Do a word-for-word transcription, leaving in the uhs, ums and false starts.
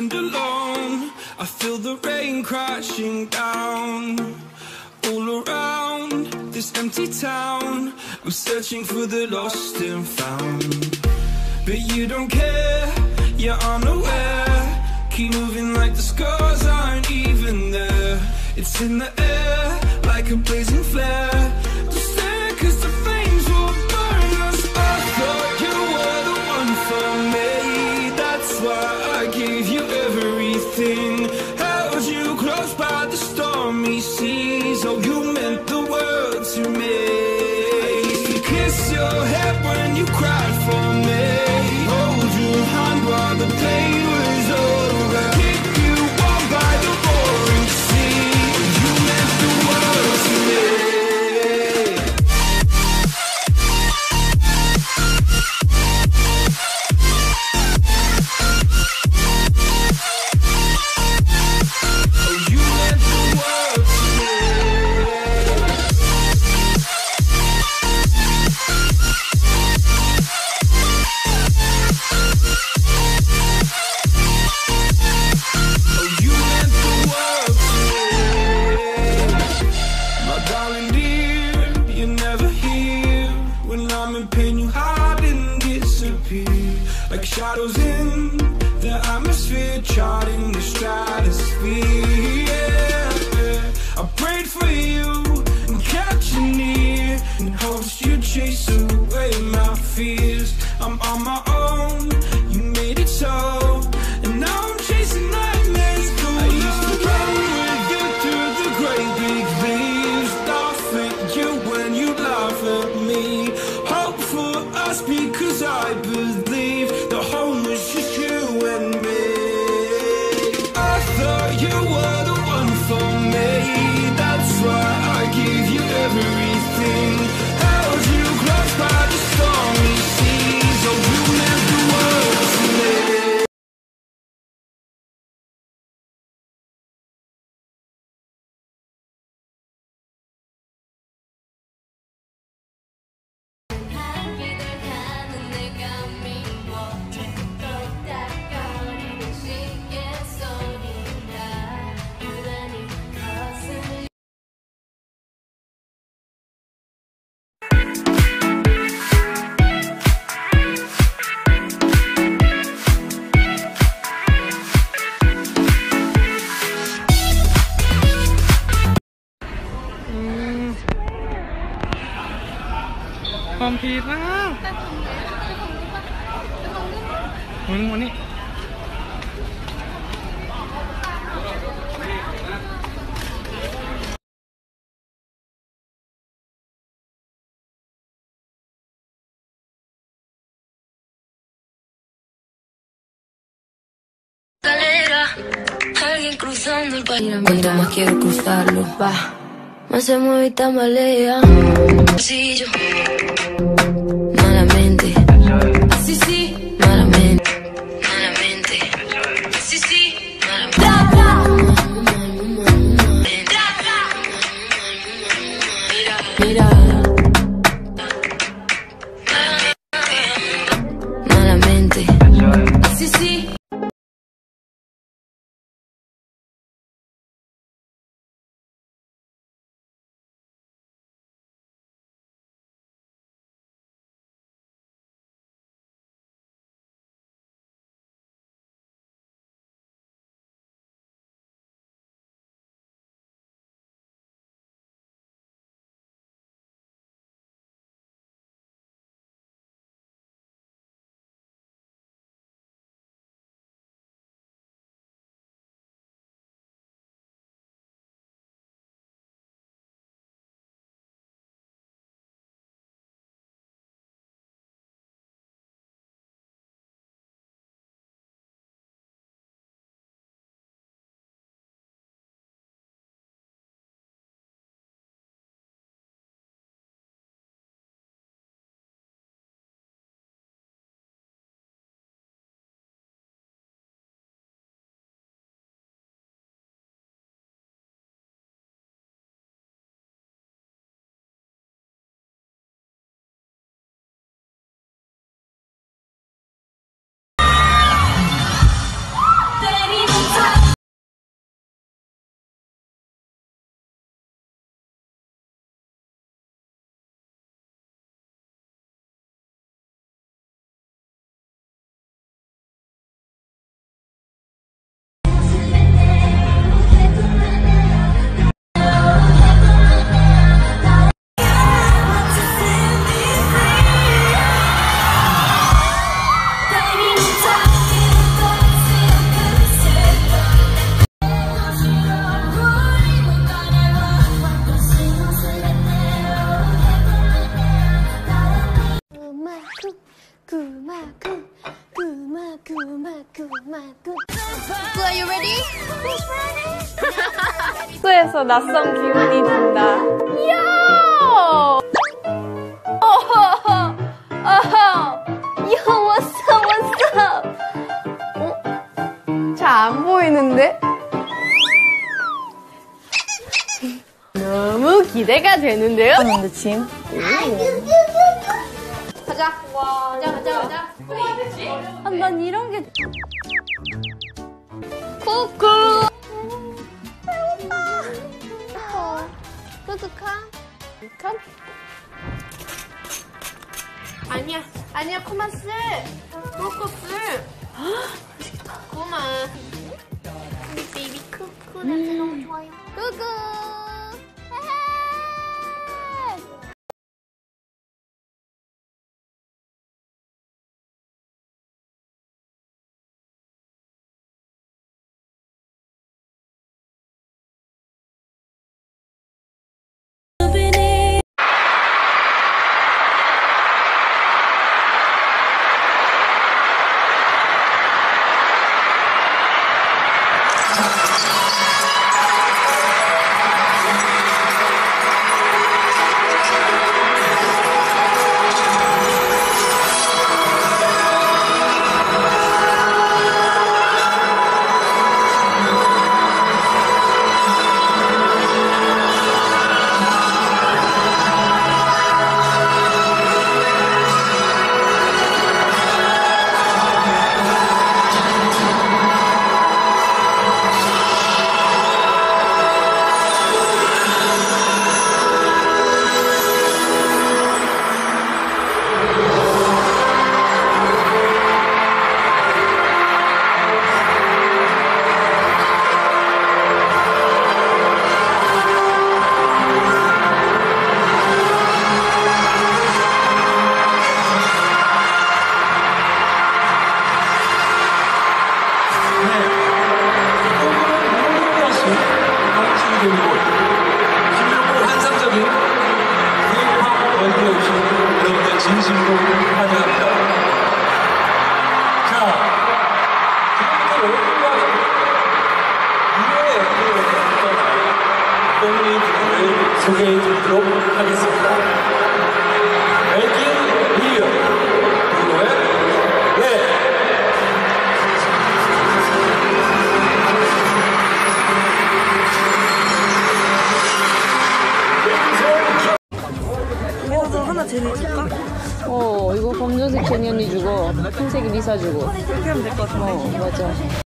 stand alone. I feel the rain crashing down all around this empty town. I'm searching for the lost and found, but you don't care, you're unaware. Keep moving like the scars aren't even there. It's in the air like a blazing flare. Just stare, cause the flames will burn us. I thought you were the one for me, that's why I gave you everything. Held you close by the stormy seas. Oh, you meant the world to me. I used to kiss your head when you cried for me, hold your hand while the pain was over, keep you warm by the roaring sea. You meant the world to me. Oh, you meant the world to me. Oh, you meant the world to me. My darling dear, you're never here. When I'm in pain, you hide and disappear, like shadows in the atmosphere, charting the stratosphere. Yeah. I prayed for you and kept you near, in hopes you'd chase away my fears. I'm on my own, you made it so, and now I'm chasing nightmares. I used to run with you through the great big leaves, laugh at you when you laugh at me, hope for us because I believe the home was just you and me. I thought you were the one for me, that's why I gave you everything. Held you close by the stormy seas. Oh, you meant the world to me. 향기를 가는 내가 미워 툭툭닥거리는 시계 소리가 유난히 거슬려. Complete now. Morning, morning. Alguien cruzando el país. Cuanto más quiero cruzarlo, va. Más se mueve y tambalea. Sí, yo. Malamente. Sí, sí. Malamente. Malamente. Sí, sí. Malamente. Mira. Mira. 구마구 구마구마구마구. So are you ready? 숙소에서 낯선 기운이 든다. 요! 어허허! 어허! 요, what's up, what's up? 어? 잘 안 보이는데? 너무 기대가 되는데요? 근데 짐? 가자. 가자, 가자, 가자. 아, 난 이런 게. 쿠쿠! 배고파. 어, 뿌듯하? 컴? 아니야, 아니야, 코마스. 코코스. 맛있겠다. 고마. 베이비 쿠쿠 냄새 너무 좋아요. 쿠쿠! 환상적인 K-팝 월드에 오신 여러분들 진심으로 환영합니다. 자, 지금부터 여러분과 유명의 팬리 분들을 소개해 드리도록 하겠습니다. Making Real 그리고의 네. 어, 이거 검정색 제니 언니 주고, 흰색이 리사 주고. 그렇게 하면 될 것 같은데. 어, 맞아.